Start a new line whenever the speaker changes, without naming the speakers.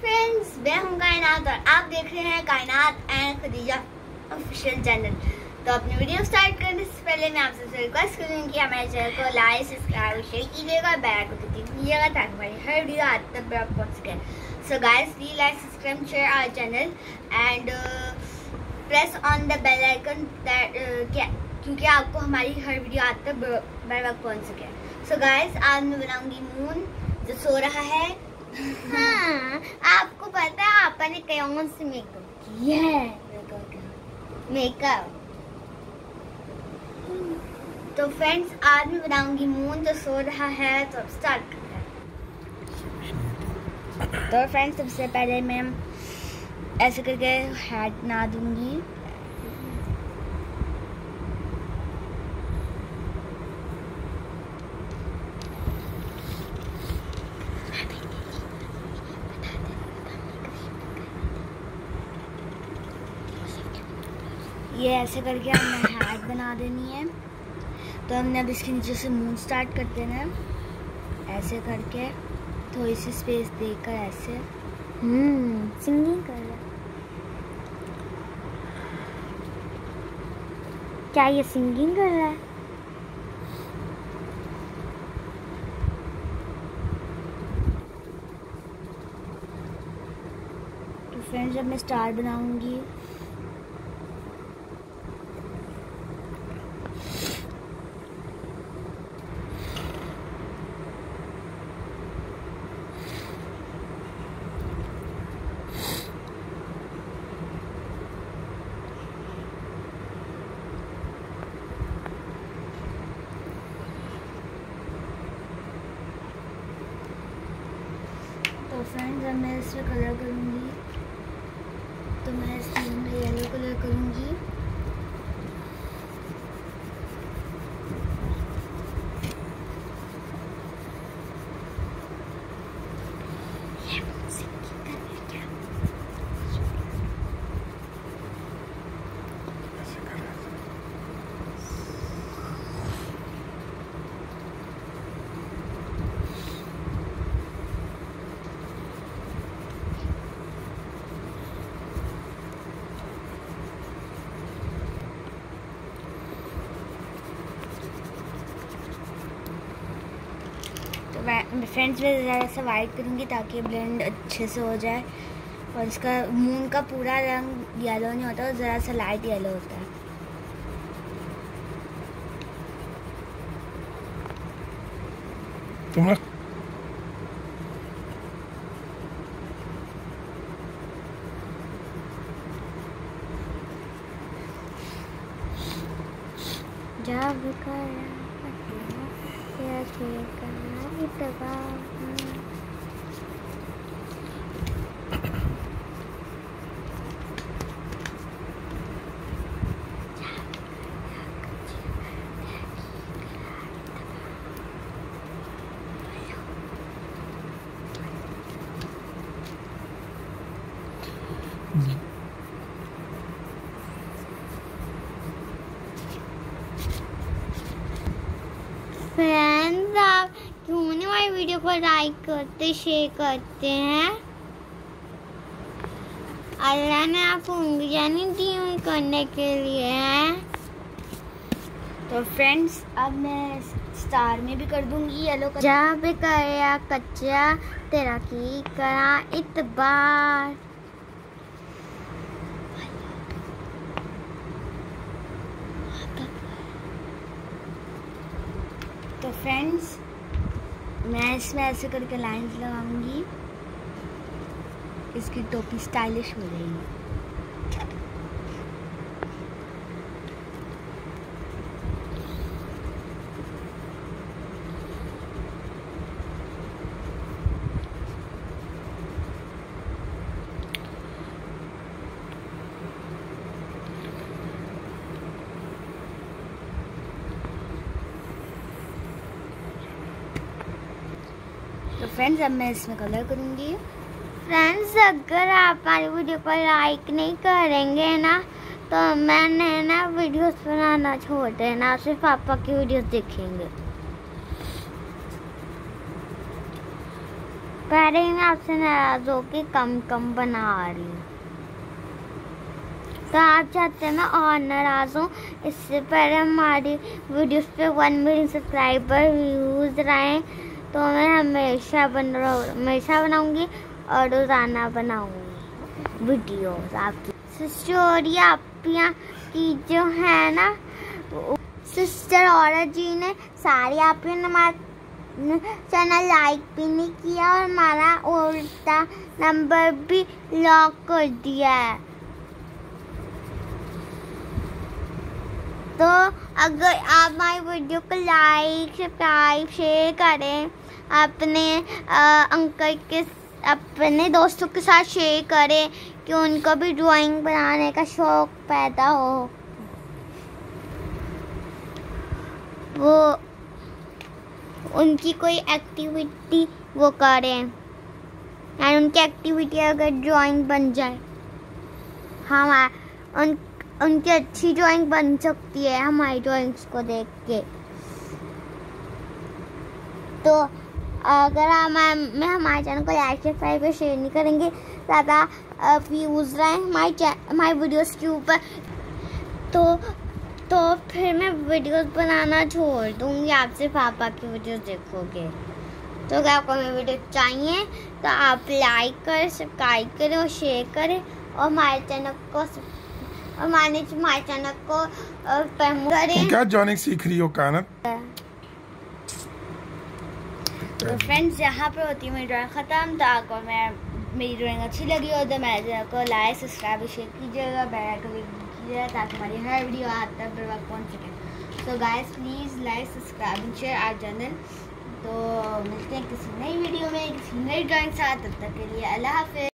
Friends, मैं हूं कायनात और आप देख रहे हैं कायनात एंड खदीजा ऑफिशियल चैनल। तो अपनी वीडियो स्टार्ट करने से पहले मैं आपसे रिक्वेस्ट करूंगी कि हमारे चैनल को लाइक, सब्सक्राइब और शेयर कीजिएगा, बेल आइकन को क्लिक कीजिएगा ताकि हमारी हर वीडियो आप तक पहुंच सके। So guys, please like, subscribe, share our channel and press on the bell icon क्योंकि आपको हमारी हर वीडियो आप तक बर वक्त पहुंच सके। सो गाइस, आज मैं बनाऊंगी मून जो सो रहा है। हाँ, आपको पता है आपा ने कौन से मेकअप किया है? मेकअप। तो फ्रेंड्स, आज मैं बनाऊंगी मून जो सो रहा है। तो अब स्टार्ट करते हैं। तो फ्रेंड्स, सबसे पहले मैं ऐसे करके हैट बना दूंगी। ये ऐसे करके हमें हैट बना देनी है। तो हमने अब इसके नीचे से मून स्टार्ट करते हैं, ऐसे करके थोड़ी सी स्पेस देकर ऐसे सिंगिंग कर रहा है। क्या ये सिंगिंग कर रहा है? तो फ्रेंड्स, जब मैं स्टार बनाऊंगी तो फ्रेंड्स, अब मैं इसमें कलर करूँगी। तो मैं इसमें येलो कलर करूँगी। फ्रेंड्स, मैं ज़रा सा वाइट करूँगी ताकि ब्लेंड अच्छे से हो जाए। और इसका मून का पूरा रंग येलो नहीं होता, ज़रा सा लाइट येलो होता है। जब फ्रेंड्स, आप क्यों नहीं हमारी वीडियो को लाइक करते, शेयर करते हैं? अल्लाह ने आपको उंगलियां नहीं दी हुई करने के लिए हैं। तो फ्रेंड्स, अब मैं स्टार में भी कर दूंगी येलो कलर। जब कया कच्चा तेरा की करा इतबार। तो फ्रेंड्स, मैं इसमें ऐसे करके लाइंस लगाऊंगी। इसकी टोपी स्टाइलिश हो जाएगी। तो फ्रेंड्स, अब मैं इसमें कलर करूँगी। फ्रेंड्स, अगर आप हमारी वीडियो को लाइक नहीं करेंगे ना तो मैंने ना वीडियोस बनाना छोड़ देना, सिर्फ पापा की वीडियोस देखेंगे। पहले ही मैं आपसे नाराज होके कम बना रही हूँ, तो आप चाहते हैं मैं और नाराज हूँ। इससे पहले हमारी वीडियोस पे 1 मिलियन सब्सक्राइबर व्यूज रहे, तो मैं हमेशा बनाऊंगी और रोज़ाना बनाऊंगी वीडियोस आपकी। स्टोरी आपकी की जो है ना, सिस्टर औरत जी ने सारी आपने हमारा चैनल लाइक भी नहीं किया और हमारा उल्टा नंबर भी लॉक कर दिया है। तो अगर आप हमारी वीडियो को लाइक सब्सक्राइब शेयर करें, अपने अंकल के अपने दोस्तों के साथ शेयर करें कि उनको भी ड्राइंग बनाने का शौक पैदा हो, वो उनकी कोई एक्टिविटी वो करें और उनकी एक्टिविटी अगर ड्राइंग बन जाए, उनकी अच्छी ड्राइंग बन सकती है हमारी ड्राइंग्स को देख के। तो अगर हमारे चैनल को लाइक सब्सक्राइब और शेयर नहीं करेंगे, ज़्यादा व्यूज़ रहे हमारी वीडियोस के ऊपर, तो फिर मैं वीडियोस बनाना छोड़ दूँगी, आप सिर्फ पापा की वीडियोस देखोगे। तो अगर आपको मेरी वीडियो चाहिए तो आप लाइक करें, सब्सक्राइब करें और शेयर करें और हमारे चैनल को प्रमोट करें।
क्या ड्राइंग सीख रही हो कानत?
तो फ्रेंड्स, यहाँ पर होती है मेरी ड्राइंग ख़त्म। तो आपको मेरी ड्राइंग अच्छी लगी हो तो मेरे चैनल को लाइक सब्सक्राइब शेयर कीजिएगा, बेल आइकन भी कीजिएगा ताकि हमारी हर वीडियो आप तक बर वक्त पहुँच सके। तो guys please like subscribe and share our channel. तो मिलते हैं किसी नई वीडियो में किसी नई ड्राइंग साथ, तब तक के लिए अल्लाह हाफ़िज़।